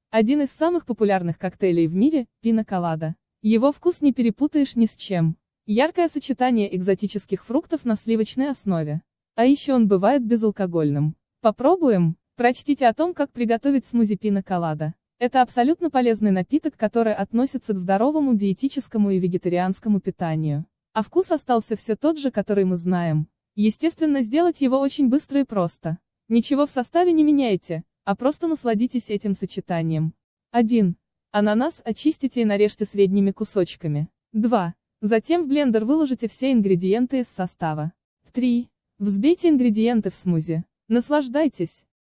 Один из самых популярных коктейлей в мире – пина-колада. Его вкус не перепутаешь ни с чем. Яркое сочетание экзотических фруктов на сливочной основе. А еще он бывает безалкогольным. Попробуем? Прочтите о том, как приготовить смузи пина-колада. Это абсолютно полезный напиток, который относится к здоровому диетическому и вегетарианскому питанию. А вкус остался все тот же, который мы знаем. Естественно, сделать его очень быстро и просто. Ничего в составе не меняйте, а просто насладитесь этим сочетанием. 1. Ананас очистите и нарежьте средними кусочками. 2. Затем в блендер выложите все ингредиенты из состава. 3. Взбейте ингредиенты в смузи. Наслаждайтесь!